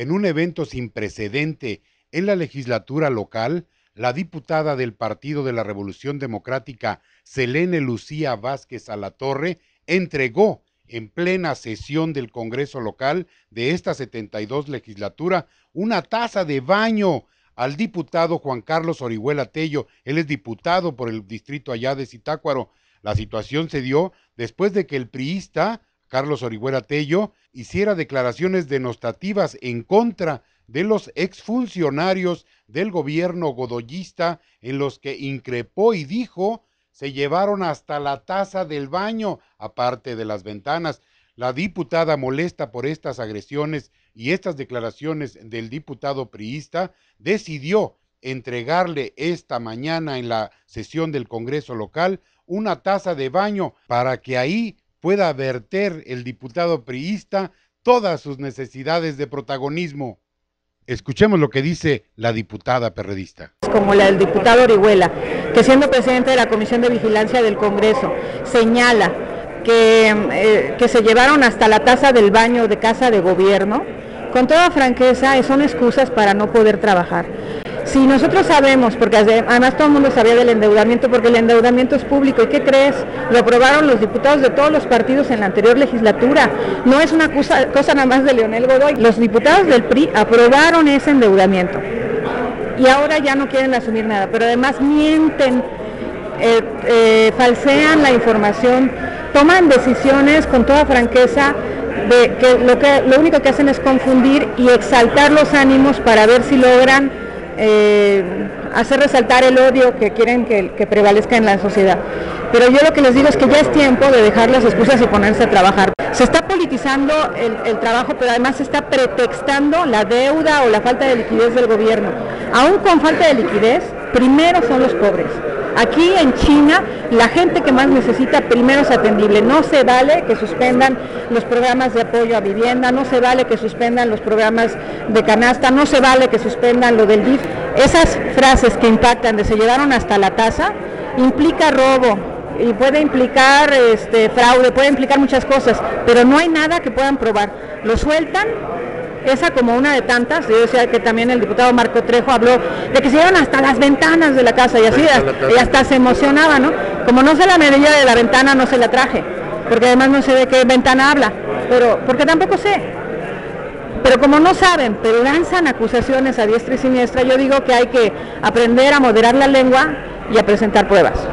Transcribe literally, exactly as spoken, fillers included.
En un evento sin precedente en la legislatura local, la diputada del Partido de la Revolución Democrática, Selene Lucía Vázquez Alatorre, entregó en plena sesión del Congreso local de esta setenta y dos legislatura una taza de baño al diputado Juan Carlos Orihuela Tello. Él es diputado por el distrito allá de Zitácuaro. La situación se dio después de que el priista Carlos Orihuela Tello hiciera declaraciones denostativas en contra de los exfuncionarios del gobierno godoyista, en los que increpó y dijo se llevaron hasta la taza del baño, aparte de las ventanas. La diputada, molesta por estas agresiones y estas declaraciones del diputado priista, decidió entregarle esta mañana en la sesión del Congreso local una taza de baño para que ahí pueda verter el diputado priista todas sus necesidades de protagonismo. Escuchemos lo que dice la diputada perredista. Como la del diputado Orihuela, que siendo presidente de la Comisión de Vigilancia del Congreso, señala que, eh, que se llevaron hasta la taza del baño de Casa de Gobierno, con toda franqueza son excusas para no poder trabajar. Si nosotros sabemos, porque además todo el mundo sabía del endeudamiento, porque el endeudamiento es público, ¿y qué crees? Lo aprobaron los diputados de todos los partidos en la anterior legislatura, no es una cosa, cosa nada más de Leonel Godoy. Los diputados del P R I aprobaron ese endeudamiento y ahora ya no quieren asumir nada, pero además mienten, eh, eh, falsean la información, toman decisiones con toda franqueza, de que lo, que lo único que hacen es confundir y exaltar los ánimos para ver si logran Eh, hacer resaltar el odio que quieren que, que prevalezca en la sociedad. Pero yo lo que les digo es que ya es tiempo de dejar las excusas y ponerse a trabajar. Se está politizando el, el trabajo, pero además se está pretextando la deuda o la falta de liquidez del gobierno. Aún con falta de liquidez, primero son los pobres. Aquí en China, la gente que más necesita primero es atendible. No se vale que suspendan los programas de apoyo a vivienda, no se vale que suspendan los programas de canasta, no se vale que suspendan lo del D I F. Esas frases que impactan de se llevaron hasta la taza, implica robo y puede implicar este, fraude, puede implicar muchas cosas, pero no hay nada que puedan probar. Lo sueltan. Esa como una de tantas. Yo decía que también el diputado Marco Trejo habló de que se llevan hasta las ventanas de la casa y así, y hasta se emocionaba, ¿no? Como no sé la medida de la ventana, no se la traje, porque además no sé de qué ventana habla, pero porque tampoco sé. Pero como no saben, pero lanzan acusaciones a diestra y siniestra, yo digo que hay que aprender a moderar la lengua y a presentar pruebas.